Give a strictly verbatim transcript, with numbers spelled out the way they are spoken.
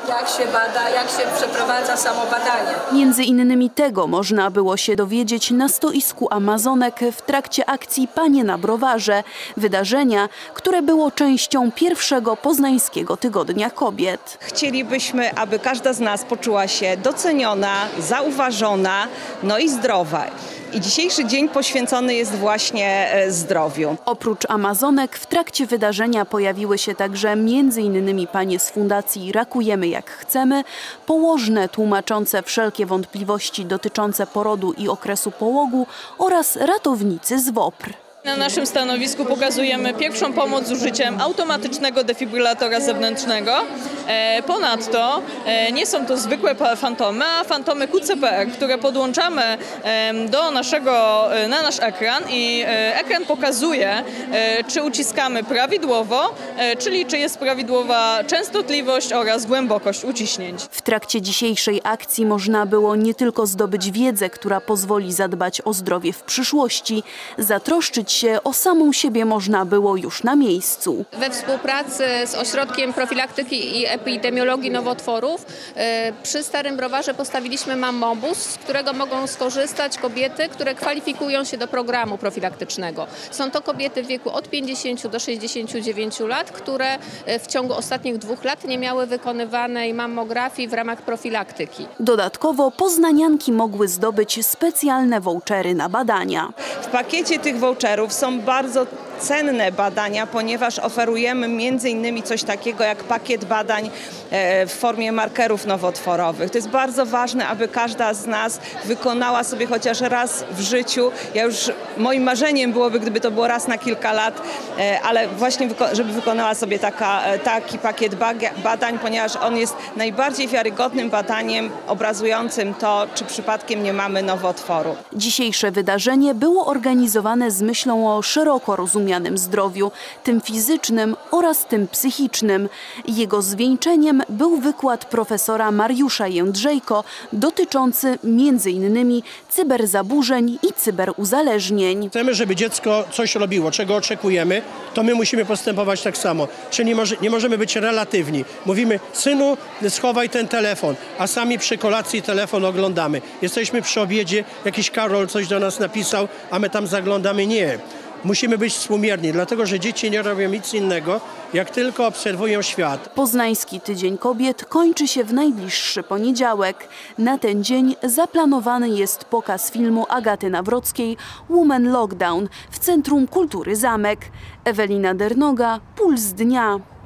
jak się bada, jak się przeprowadza samo badanie. Między innymi tego można było się dowiedzieć na stoisku Amazonek w trakcie akcji Panie na Browarze, wydarzenia, które było częścią pierwszego Poznańskiego Tygodnia Kobiet. Chcielibyśmy, aby każda z nas poczuła się doceniona, zauważona, no i zdrowa. I dzisiejszy dzień poświęcony jest właśnie zdrowiu. Oprócz Amazonek w trakcie wydarzenia pojawiły się także między innymi panie z Fundacji Rakujemy jak chcemy, położne tłumaczące wszelkie wątpliwości dotyczące porodu i okresu połogu oraz ratownicy z WOPR. Na naszym stanowisku pokazujemy pierwszą pomoc z użyciem automatycznego defibrylatora zewnętrznego. Ponadto nie są to zwykłe fantomy, a fantomy Q C P R, które podłączamy do naszego, na nasz ekran i ekran pokazuje, czy uciskamy prawidłowo, czyli czy jest prawidłowa częstotliwość oraz głębokość uciśnięć. W trakcie dzisiejszej akcji można było nie tylko zdobyć wiedzę, która pozwoli zadbać o zdrowie w przyszłości, zatroszczyć się o samą siebie można było już na miejscu. We współpracy z Ośrodkiem Profilaktyki i Epidemiologii Nowotworów przy Starym Browarze postawiliśmy mammobus, z którego mogą skorzystać kobiety, które kwalifikują się do programu profilaktycznego. Są to kobiety w wieku od pięćdziesięciu do sześćdziesięciu dziewięciu lat, które w ciągu ostatnich dwóch lat nie miały wykonywanej mammografii w ramach profilaktyki. Dodatkowo poznanianki mogły zdobyć specjalne vouchery na badania. W pakiecie tych voucherów są bardzo cenne badania, ponieważ oferujemy między innymi coś takiego jak pakiet badań w formie markerów nowotworowych. To jest bardzo ważne, aby każda z nas wykonała sobie chociaż raz w życiu. Ja już, moim marzeniem byłoby, gdyby to było raz na kilka lat, ale właśnie żeby wykonała sobie taka, taki pakiet badań, ponieważ on jest najbardziej wiarygodnym badaniem obrazującym to, czy przypadkiem nie mamy nowotworu. Dzisiejsze wydarzenie było organizowane z myślą o szeroko rozumianym zdrowiu, tym fizycznym oraz tym psychicznym. Jego zwieńczeniem był wykład profesora Mariusza Jędrzejko dotyczący między innymi cyberzaburzeń i cyberuzależnień. Chcemy, żeby dziecko coś robiło, czego oczekujemy, to my musimy postępować tak samo. Czyli nie, może, nie możemy być relatywni. Mówimy, synu, schowaj ten telefon, a sami przy kolacji telefon oglądamy. Jesteśmy przy obiedzie, jakiś Karol coś do nas napisał, a my tam zaglądamy. Nie. Musimy być współmierni, dlatego że dzieci nie robią nic innego, jak tylko obserwują świat. Poznański Tydzień Kobiet kończy się w najbliższy poniedziałek. Na ten dzień zaplanowany jest pokaz filmu Agaty Nawrockiej Woman Lockdown w Centrum Kultury Zamek. Ewelina Dernoga, Puls Dnia.